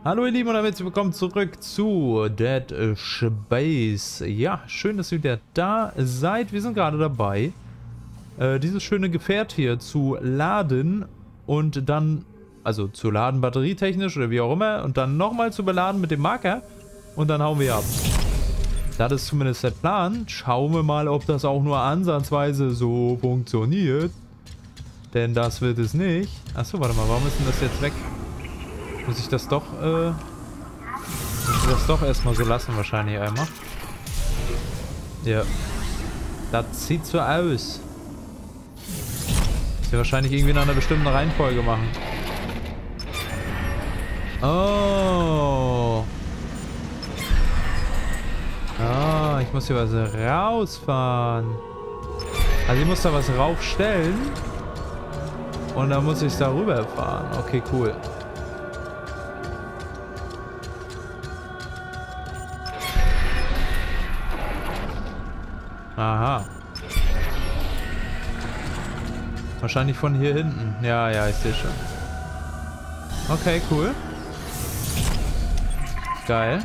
Hallo ihr Lieben und damit willkommen zurück zu Dead Space. Ja, schön, dass ihr wieder da seid. Wir sind gerade dabei, dieses schöne Gefährt hier zu laden und dann, also zu laden batterietechnisch oder wie auch immer und dann nochmal zu beladen mit dem Marker und dann hauen wir ab. Das ist zumindest der Plan. Schauen wir mal, ob das auch nur ansatzweise so funktioniert. Denn das wird es nicht. Achso, warte mal, warum ist denn das jetzt weg? Muss ich das doch erstmal so lassen wahrscheinlich einmal. Ja. Das sieht so aus. Das wir wahrscheinlich irgendwie in einer bestimmten Reihenfolge machen. Oh. Ah, ich muss hier was rausfahren. Also ich muss da was raufstellen. Und dann muss ich es da rüberfahren. Okay, cool. Aha. Wahrscheinlich von hier hinten. Ja, ja, ich sehe schon. Okay, cool. Geil.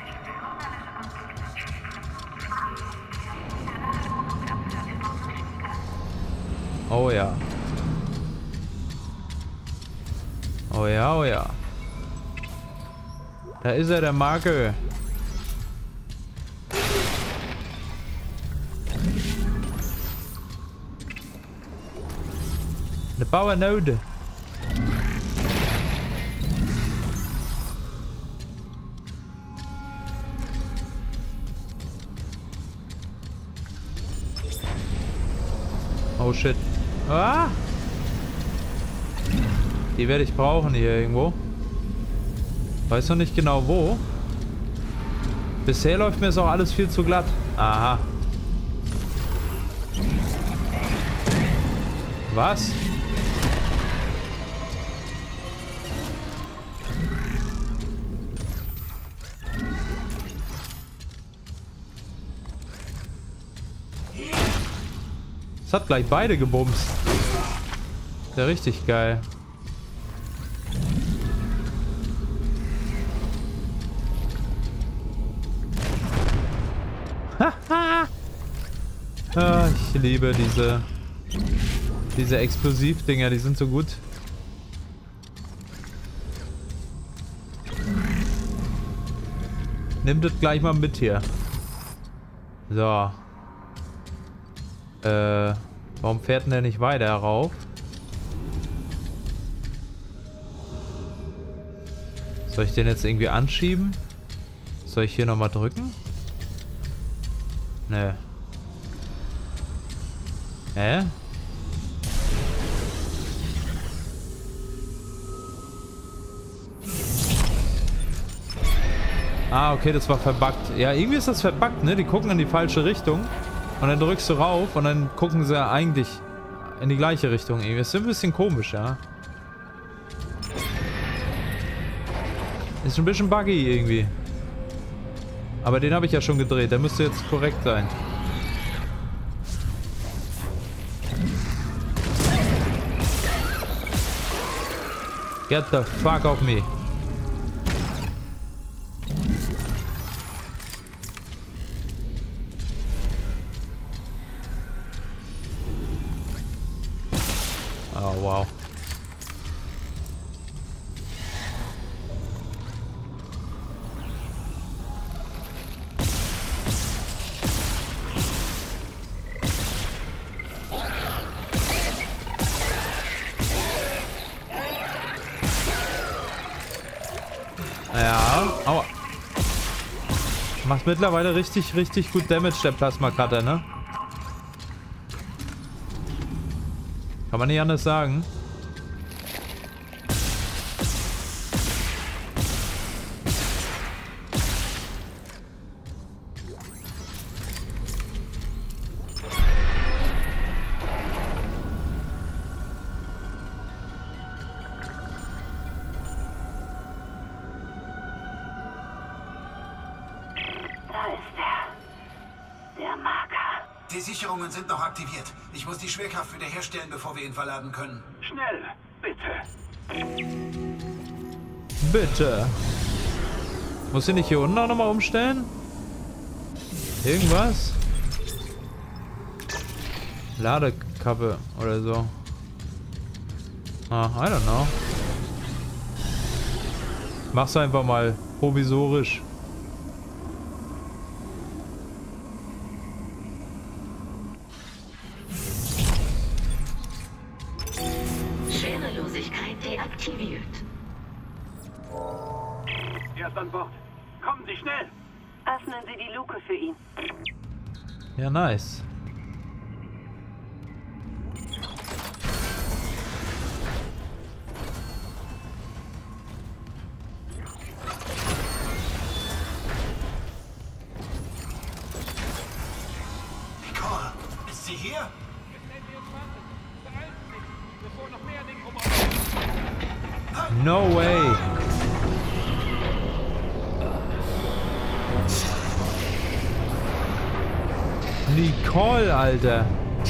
Oh ja. Oh ja, oh ja. Da ist er, der Marke. The power node. Oh shit. Ah! Die werde ich brauchen hier irgendwo. Weiß noch nicht genau wo. Bisher läuft mir das auch alles viel zu glatt. Aha. Was? Es hat gleich beide gebumst. Ja, richtig geil. Haha. Ah, ich liebe diese Explosivdinger, die sind so gut. Nimmt das gleich mal mit hier. So. Warum fährt denn der nicht weiter rauf? Soll ich den jetzt irgendwie anschieben? Soll ich hier nochmal drücken? Ne. Hä? Ah, okay, das war verbuggt. Ja, irgendwie ist das verbuggt, ne? Die gucken in die falsche Richtung. Und dann drückst du rauf und dann gucken sie eigentlich in die gleiche Richtung. Irgendwie. Das ist ein bisschen komisch, ja. Ist ein bisschen buggy irgendwie. Aber den habe ich ja schon gedreht. Der müsste jetzt korrekt sein. Get the fuck off me. Oh, wow. Ja, aua. Macht mittlerweile richtig gut Damage, der Plasma-Cutter, ne? Kann man nicht anders sagen. Die Sicherungen sind noch aktiviert. Ich muss die Schwerkraft wiederherstellen, bevor wir ihn verladen können. Schnell, bitte. Bitte. Muss ich nicht hier unten auch nochmal umstellen? Irgendwas? Ladekappe oder so. Ah, I don't know. Mach's einfach mal provisorisch. Schwerelosigkeit deaktiviert. Er ist an Bord. Kommen Sie schnell! Öffnen Sie die Luke für ihn. Ja, nice. Nicole, ist sie hier? No way. Nicole, Alter.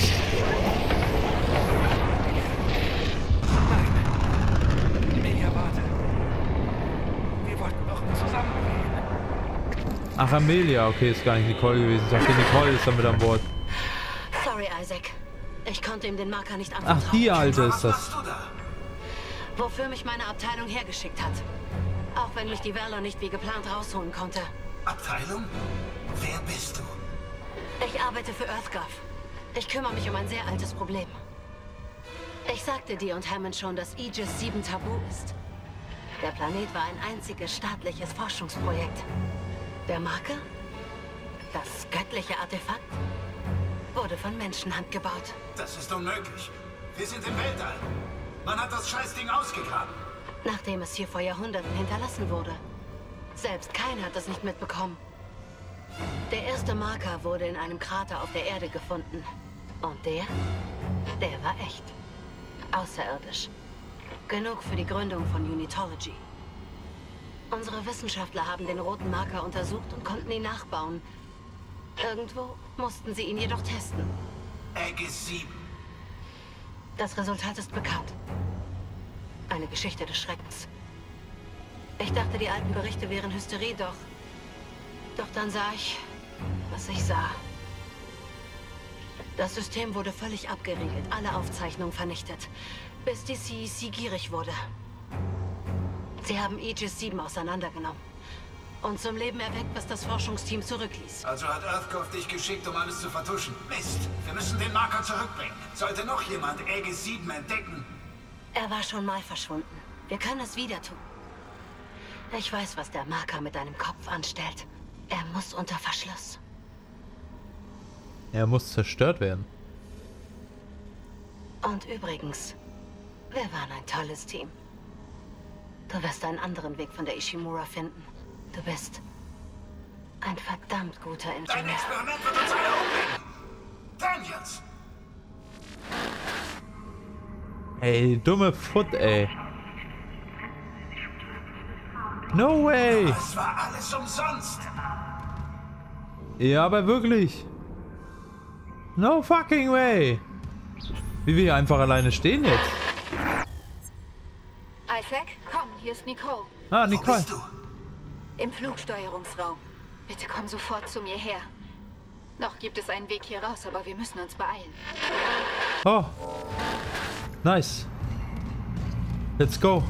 Amelia, warte. Wir wollten doch zusammen gehen. Ach, Amelia. Okay, ist gar nicht Nicole gewesen. Ich dachte, Nicole ist damit an Bord. Sorry, Isaac. Ich konnte ihm den Marker nicht anvertrauen. Ach, die Alte Was ist das. machst du da? Wofür mich meine Abteilung hergeschickt hat. Auch wenn mich die Valor nicht wie geplant rausholen konnte. Abteilung? Wer bist du? Ich arbeite für EarthGov. Ich kümmere mich um ein sehr altes Problem. Ich sagte dir und Hammond schon, dass Aegis 7 tabu ist. Der Planet war ein einziges staatliches Forschungsprojekt. Der Marker? Das göttliche Artefakt? Wurde von Menschenhand gebaut. Das ist unmöglich. Wir sind im Weltall. Man hat das Scheißding ausgegraben. Nachdem es hier vor Jahrhunderten hinterlassen wurde. Selbst Kain hat es nicht mitbekommen. Der erste Marker wurde in einem Krater auf der Erde gefunden. Und der war echt. Außerirdisch. Genug für die Gründung von Unitology. Unsere Wissenschaftler haben den roten Marker untersucht und konnten ihn nachbauen. Irgendwo mussten sie ihn jedoch testen. Aegis 7. Das Resultat ist bekannt. Eine Geschichte des Schreckens. Ich dachte, die alten Berichte wären Hysterie, doch dann sah ich, was ich sah. Das System wurde völlig abgeriegelt, alle Aufzeichnungen vernichtet, bis die CEC gierig wurde. Sie haben Aegis 7 auseinandergenommen und zum Leben erweckt, was das Forschungsteam zurückließ. Also hat EarthGov dich geschickt, um alles zu vertuschen. Mist, wir müssen den Marker zurückbringen. Sollte noch jemand Aegis 7 entdecken? Er war schon mal verschwunden. Wir können es wieder tun. Ich weiß, was der Marker mit deinem Kopf anstellt. Er muss unter Verschluss. Er muss zerstört werden. Und übrigens, wir waren ein tolles Team. Du wirst einen anderen Weg von der Ishimura finden. Du bist ein verdammt guter Dein Ingenieur. Experiment wird uns alle umbringen. Daniels! Ey, dumme Foot, ey. No way. Es war alles umsonst. Ja, aber wirklich. No fucking way. Wie wir hier einfach alleine stehen jetzt. Isaac, komm, hier ist Nicole. Ah, Wo Nicole. bist du? Im Flugsteuerungsraum. Bitte komm sofort zu mir her. Noch gibt es einen Weg hier raus, aber wir müssen uns beeilen. Oh. Nice. Let's go.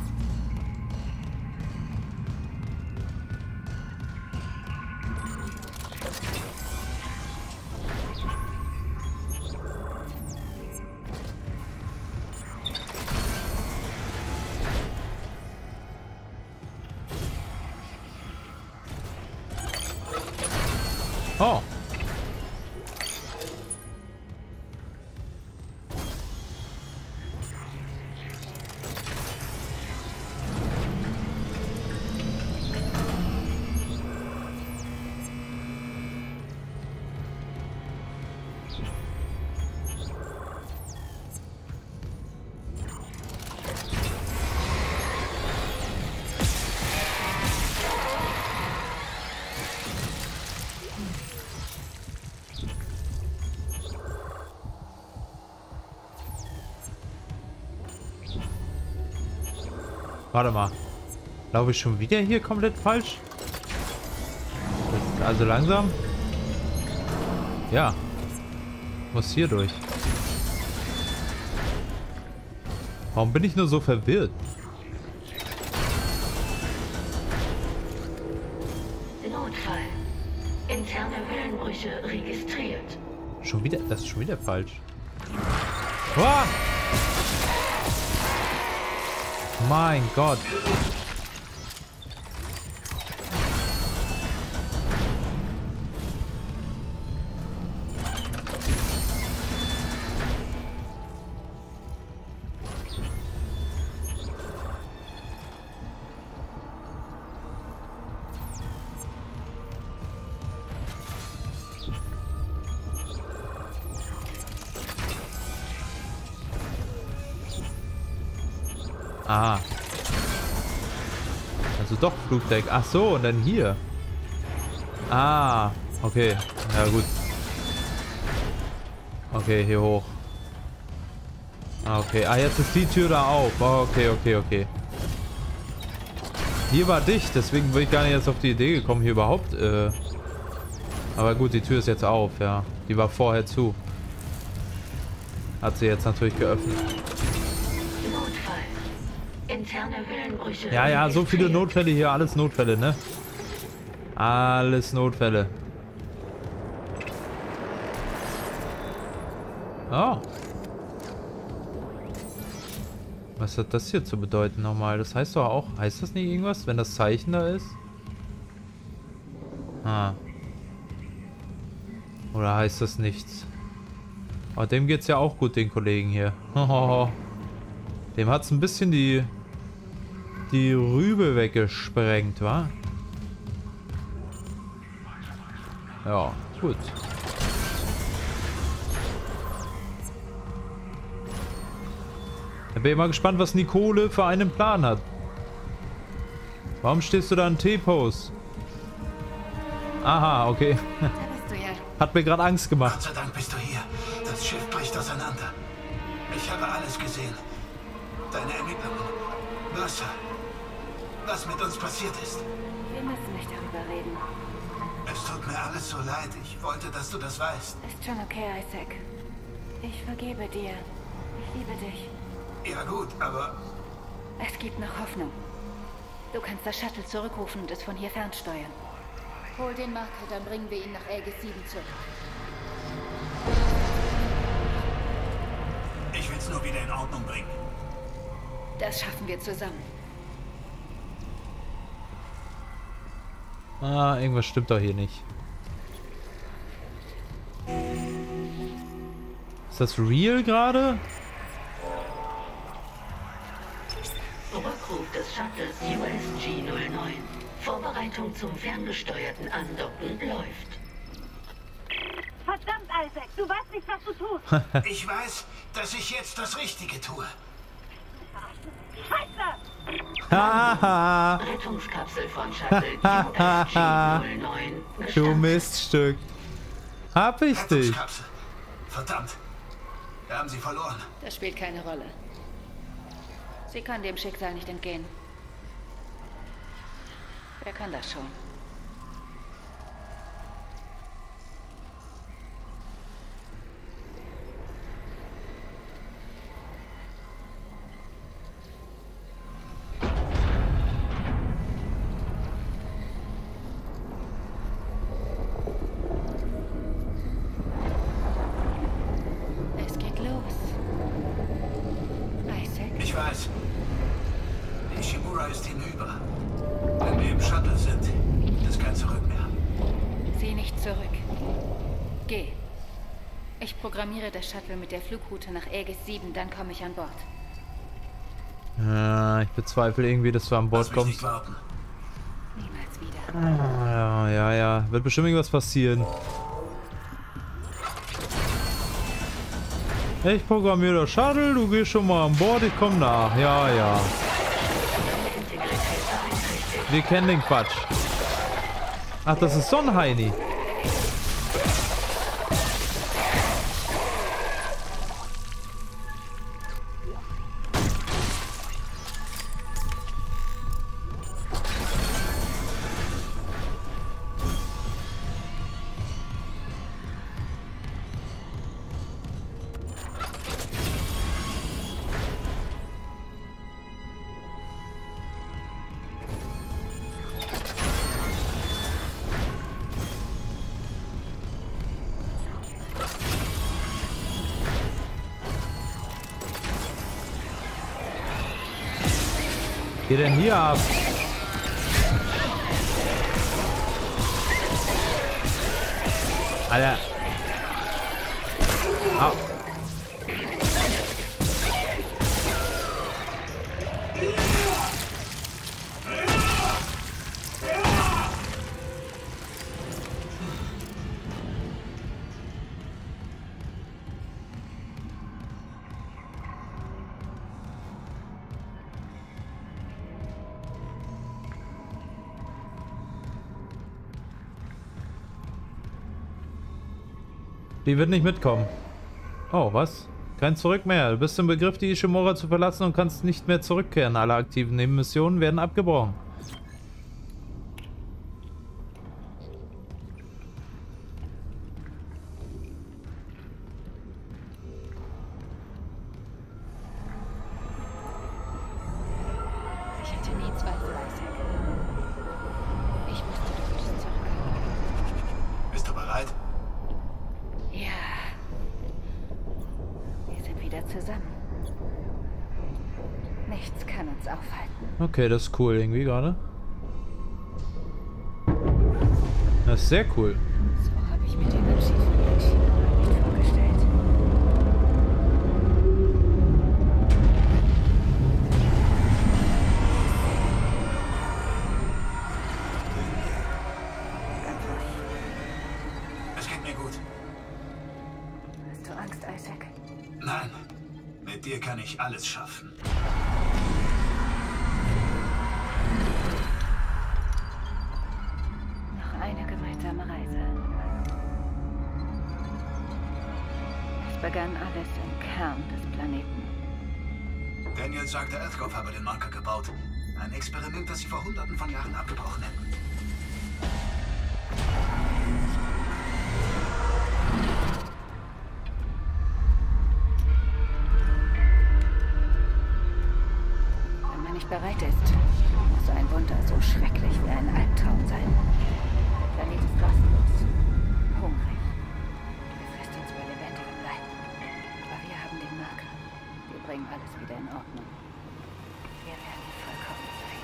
Oh. Warte mal. Laufe ich schon wieder hier komplett falsch? Also langsam. Ja. Muss hier durch. Warum bin ich nur so verwirrt? Notfall. Interne Höhlenbrüche registriert. Schon wieder? Das ist schon wieder falsch. Ah! Mein Gott. Ah. Also doch Flugdeck. Ach so, und dann hier. Ah, okay. Ja, gut. Okay, hier hoch. Ah, okay. Ah, jetzt ist die Tür da auf. Oh, okay, okay, okay. Hier war dicht, deswegen bin ich gar nicht erst auf die Idee gekommen, hier überhaupt. Aber gut, die Tür ist jetzt auf, ja. Die war vorher zu. Hat sie jetzt natürlich geöffnet. Interne Höhlenbrüche. Ja, ja, so viele Notfälle hier. Alles Notfälle, ne? Alles Notfälle. Oh. Was hat das hier zu bedeuten nochmal? Das heißt doch auch... Heißt das nicht irgendwas, wenn das Zeichen da ist? Ah. Oder heißt das nichts? Oh, dem geht's ja auch gut, den Kollegen hier. Dem hat's ein bisschen die Rübe weggesprengt, wa? Ja, gut. Da bin ich mal gespannt, was Nicole für einen Plan hat. Warum stehst du da in T-Pose? Aha, okay. Da bist du ja. Hat mir gerade Angst gemacht. Gott sei Dank bist du hier. Das Schiff bricht auseinander. Ich habe alles gesehen. Deine Ermittlungen. Was mit uns passiert ist. Wir müssen nicht darüber reden. Es tut mir alles so leid. Ich wollte, dass du das weißt. Ist schon okay, Isaac. Ich vergebe dir. Ich liebe dich. Ja gut, aber Es gibt noch Hoffnung. Du kannst das Shuttle zurückrufen und es von hier fernsteuern. Hol den Marker, dann bringen wir ihn nach Aegis 7 zurück. ich will es nur wieder in Ordnung bringen. Das schaffen wir zusammen. Ah, irgendwas stimmt doch hier nicht. Ist das real gerade? Rückruf des Shuttles USG-09. Vorbereitung zum ferngesteuerten Andocken läuft. Verdammt, Isaac, du weißt nicht, was du tust. Ich weiß, dass ich jetzt das Richtige tue. Scheiße! Haha! Rettungskapsel von Shuttle USG-09 Du gestartet. Miststück. Hab ich dich. Rettungskapsel. Verdammt. Wir haben sie verloren. Das spielt keine Rolle. Sie kann dem Schicksal nicht entgehen. Wer kann das schon? Es geht los. Isaac? Ich weiß. Die Shimura ist hinüber. Wenn wir im Shuttle sind, ist kein Zurück mehr. Sieh nicht zurück. Geh. Ich programmiere das Shuttle mit der Flugroute nach Aegis 7, dann komme ich an Bord. Ja, ich bezweifle irgendwie, dass du an Bord Lass mich kommst. nicht warten. Niemals wieder. Ja, ja, ja. Wird bestimmt irgendwas passieren. Ich programmiere das Shuttle, du gehst schon mal an Bord, ich komme nach. Ja, ja. Wir kennen den Quatsch. Ach, das ist so ein Heini. geht denn hier ab? Alter. Au. Die wird nicht mitkommen. Oh, was? Kein Zurück mehr. Du bist im Begriff, die Ishimura zu verlassen und kannst nicht mehr zurückkehren. Alle aktiven Nebenmissionen werden abgebrochen. Ich hatte nie Zweifel, Isaac. Ich wusste, du würdest zurück. Bist du bereit? Ja. Wir sind wieder zusammen. Nichts kann uns aufhalten. Okay, das ist cool irgendwie gerade. Das ist sehr cool. So habe ich mir den Abschied von Ishimura nicht vorgestellt. Ganz ruhig. Es geht mir gut. Hast du Angst, Isaac? Nein, mit dir kann ich alles schaffen. Noch eine gemeinsame Reise. Es begann alles im Kern des Planeten. Daniel sagte, Earthkopf habe den Marker gebaut. Ein Experiment, das sie vor Hunderten von Jahren abgebrochen hätten. Wenn man nicht bereit ist, muss ein Wunder so schrecklich wie ein Albtraum sein. Der Planet ist rastlos, hungrig. Er frisst uns bei lebendigem Leib. Aber wir haben den Marker. Wir bringen alles wieder in Ordnung. Wir werden vollkommen sein.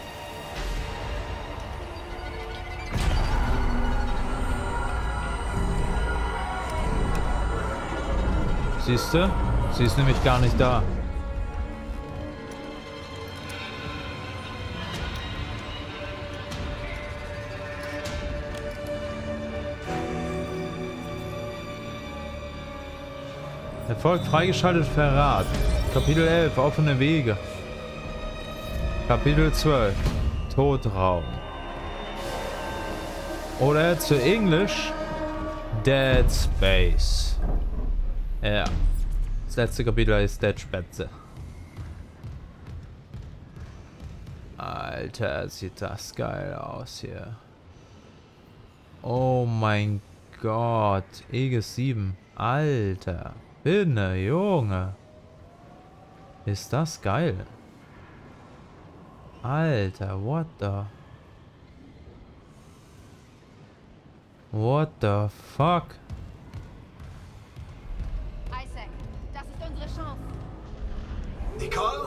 Siehst du? Sie ist nämlich gar nicht da. Erfolg freigeschaltet Verrat. Kapitel 11, offene Wege. Kapitel 12, Todraum. Oder zu Englisch Dead Space. Ja. Das letzte Kapitel ist Dead Spätze. Alter, sieht das geil aus hier. Oh mein Gott. Aegis 7. Alter. Binne, Junge. Ist das geil. Alter, what the... What the fuck? Isaac, das ist unsere Chance. Nicole?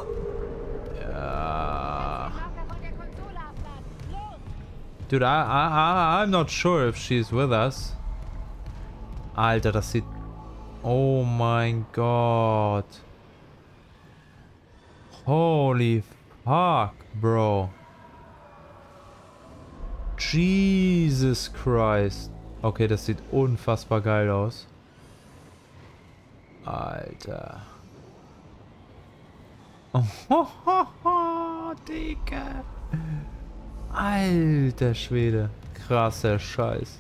Ja. Marker von der Konsole abladen. Los! Dude, I'm not sure if she's with us. Alter, das sieht... Oh mein Gott. Holy fuck, bro. Jesus Christ. Okay, das sieht unfassbar geil aus. Alter. Oh, Digga. Alter Schwede. Krasser Scheiß.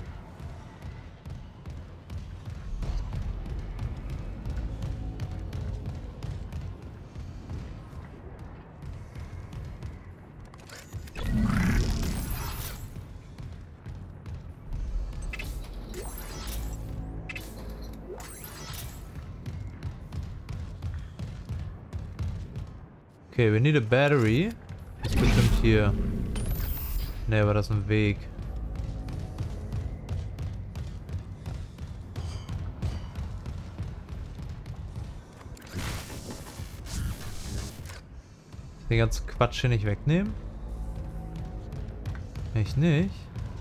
Okay, we need a battery. Ist bestimmt hier. Ne, war das ein Weg. Den ganzen Quatsch hier nicht wegnehmen? Ich nicht.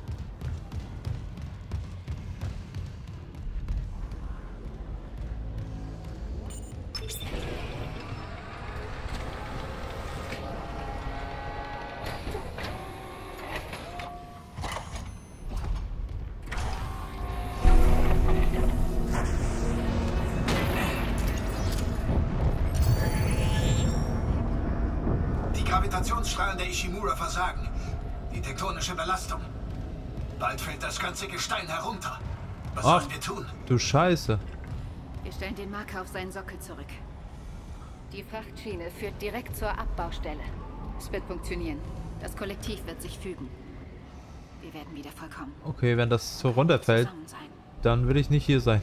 Gravitationsstrahlen der Ishimura versagen. Die tektonische Belastung. Bald fällt das ganze Gestein herunter. Was sollen wir tun? Du Scheiße. Wir stellen den Marker auf seinen Sockel zurück. Die Frachtschiene führt direkt zur Abbaustelle. Es wird funktionieren. Das Kollektiv wird sich fügen. Wir werden wieder vollkommen. Okay, wenn das so runterfällt, zusammen sein. dann will ich nicht hier sein.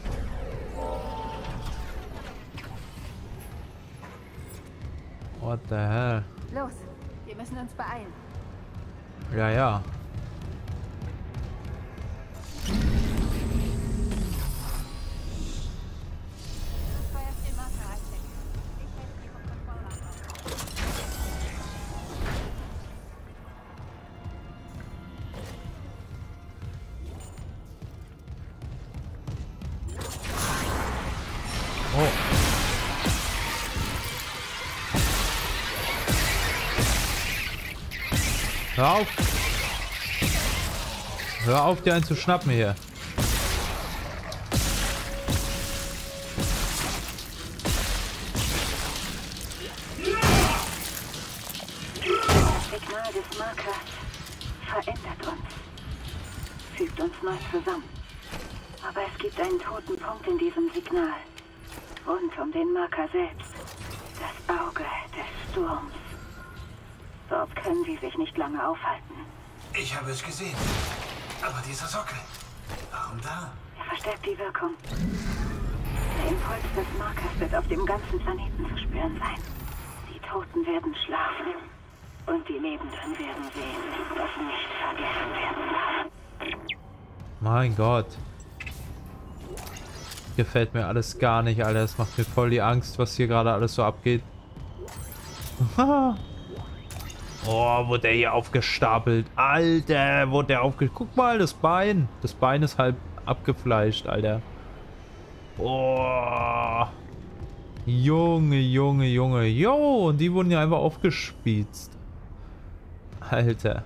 What the hell? Los, wir müssen uns beeilen. Ja, ja. Oh. Hör auf! Hör auf, dir einen zu schnappen hier. Das Signal des Markers verändert uns. Fügt uns neu zusammen. Aber es gibt einen toten Punkt in diesem Signal. Rund um den Marker selbst. Das Auge des Sturms. Dort können sie sich nicht lange aufhalten. Ich habe es gesehen. Aber dieser Sockel, warum da? Er verstärkt die Wirkung. Der Impuls des Markers wird auf dem ganzen Planeten zu spüren sein. Die Toten werden schlafen. Und die Lebenden werden sehen, dass nicht vergessen werden darf. Mein Gott. Gefällt mir alles gar nicht, Alter. Das macht mir voll die Angst, was hier gerade alles so abgeht. Oh, wurde der hier aufgestapelt. Alter, wurde der aufgestapelt. Guck mal, das Bein. Das Bein ist halb abgefleischt, Alter. Oh. Junge, Junge, Junge. Jo, und die wurden ja einfach aufgespießt. Alter.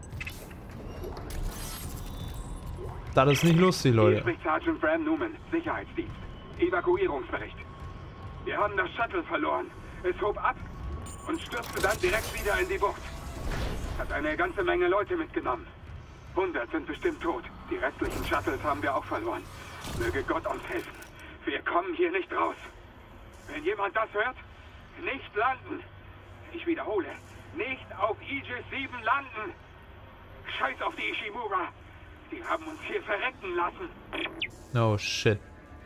Das ist nicht lustig, Leute. Hier spricht Sergeant Bram Newman, Sicherheitsdienst. Evakuierungsbericht. Wir haben das Shuttle verloren. Es hob ab und stürzte dann direkt wieder in die Bucht. Hat eine ganze Menge Leute mitgenommen. 100 sind bestimmt tot. Die restlichen Shuttles haben wir auch verloren. Möge Gott uns helfen. Wir kommen hier nicht raus. Wenn jemand das hört, nicht landen. Ich wiederhole, nicht auf Aegis 7 landen. Scheiß auf die Ishimura. Die haben uns hier verrecken lassen. Oh shit.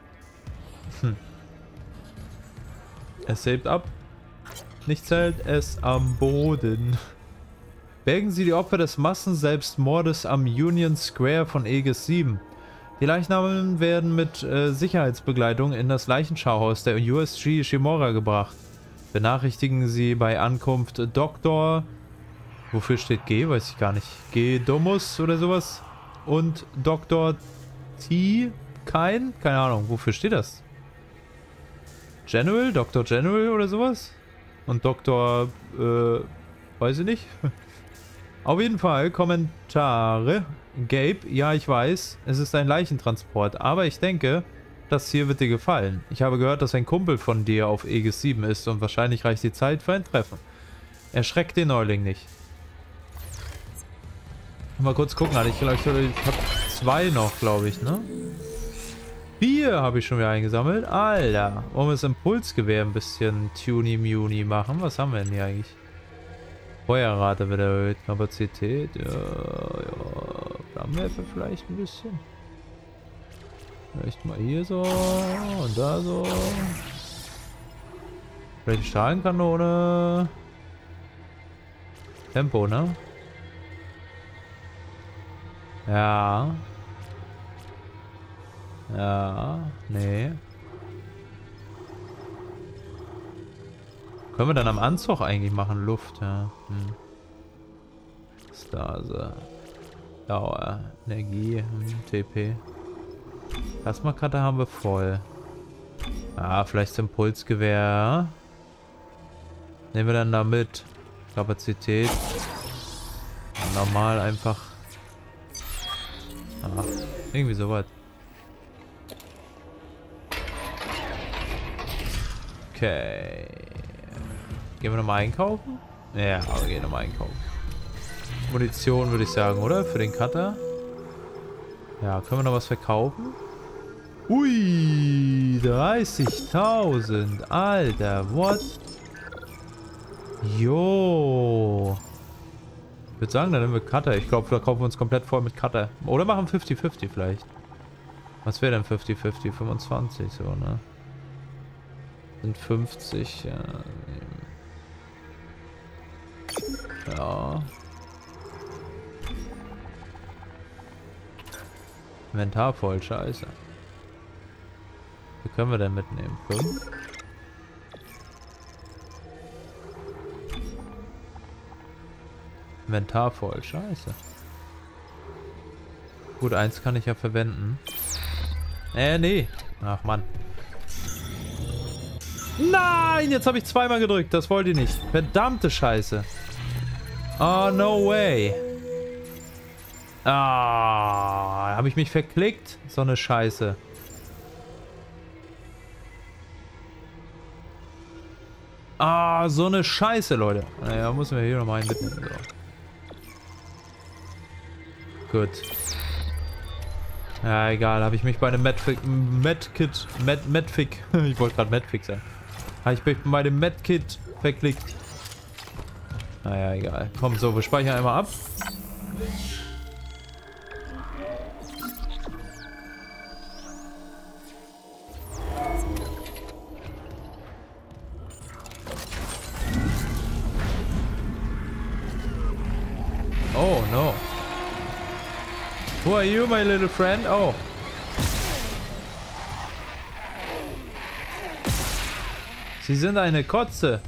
Es hebt ab. Nichts hält es am Boden. Bergen Sie die Opfer des Massenselbstmordes am Union Square von Aegis 7. Die Leichnamen werden mit Sicherheitsbegleitung in das Leichenschauhaus der USG Ishimura gebracht. Benachrichtigen Sie bei Ankunft Dr. Wofür steht G? Weiß ich gar nicht. G. Domus oder sowas. Und Dr. T. Keine Ahnung. Wofür steht das? General? Dr. General oder sowas? Und Dr. Weiß ich nicht. Auf jeden Fall Kommentare. Gabe, ja ich weiß, es ist ein Leichentransport, aber ich denke, das hier wird dir gefallen. Ich habe gehört, dass ein Kumpel von dir auf Aegis 7 ist und wahrscheinlich reicht die Zeit für ein Treffen. Erschreckt den Neuling nicht. Mal kurz gucken, ich habe 2 noch, glaube ich, ne? 4 habe ich schon wieder eingesammelt. Alter, wollen wir das Impulsgewehr ein bisschen Tuny-Muni machen? Was haben wir denn hier eigentlich? Feuerrate wird erhöht, Kapazität, ja. Flammenwerfer vielleicht ein bisschen. Vielleicht mal hier so und da so. Vielleicht die Strahlenkanone. Tempo, ne? Ja. Ja, nee. können wir dann am Anzug eigentlich machen? Luft, ja. Stase. Dauer. Energie. TP. Plasmakarte haben wir voll. Ah, vielleicht das Impulsgewehr. Nehmen wir dann da mit. Kapazität. Normal einfach. Ah, irgendwie sowas. Okay. Gehen wir nochmal einkaufen? Ja, aber gehen nochmal einkaufen. Munition würde ich sagen, oder? Für den Cutter. Ja, können wir noch was verkaufen? Ui, 30.000. Alter, what? Jo. Ich würde sagen, dann nehmen wir Cutter. Ich glaube, da kaufen wir uns komplett voll mit Cutter. Oder machen 50-50 vielleicht. Was wäre denn 50-50? 25 so, ne? Sind 50, ja. Ja. Inventar voll, scheiße. Wie können wir denn mitnehmen? 5? Inventar voll, scheiße. Gut, 1 kann ich ja verwenden. Nee. Ach, Mann. Nein, jetzt habe ich zweimal gedrückt. Das wollte ich nicht. Verdammte Scheiße. Oh, no way. Ah, habe ich mich verklickt? So eine Scheiße. Ah, so eine Scheiße, Leute. Naja, müssen wir hier nochmal einen mitnehmen. So. Gut. Ja, egal. Habe ich mich bei einem Medkit... ich wollte gerade Medfix sagen. Habe ich mich bei dem Medkit verklickt. Naja, egal. Komm, so, wir speichern einmal ab. Oh, no. Who are you, my little friend? Oh. Sie sind eine Kotze.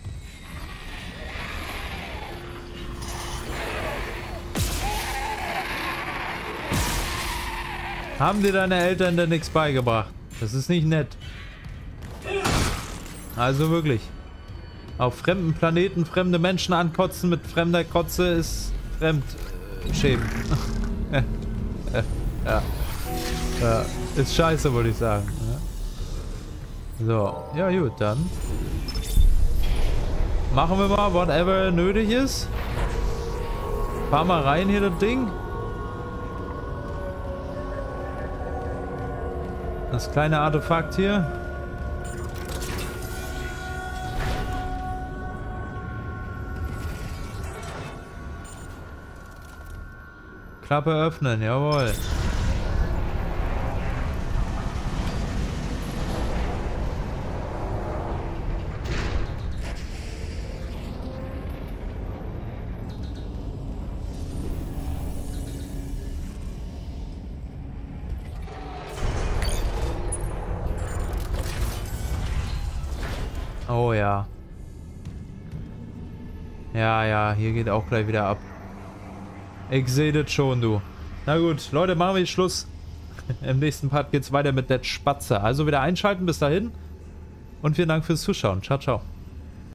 Haben dir deine Eltern denn nichts beigebracht? Das ist nicht nett. Also wirklich. Auf fremden Planeten fremde Menschen ankotzen mit fremder Kotze ist Fremdschämen. Ja. Ist scheiße, würde ich sagen. So, ja gut, dann machen wir mal, whatever nötig ist. Fahr mal rein hier, das Ding. Das kleine Artefakt hier. Klappe öffnen, jawohl. Oh ja. Ja, hier geht auch gleich wieder ab. Ich sehe das schon, du. Na gut, Leute, machen wir Schluss. Im nächsten Part geht's weiter mit der Spatze. Also wieder einschalten, bis dahin. Und vielen Dank fürs Zuschauen. Ciao, ciao.